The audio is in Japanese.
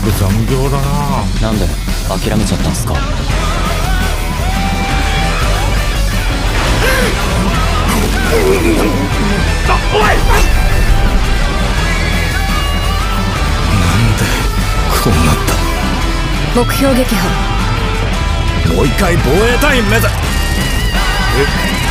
く残業だな。 なんで諦めちゃったんすか？ おい！なんでこうなった？ 目標撃破。 もう一回防衛隊員目指。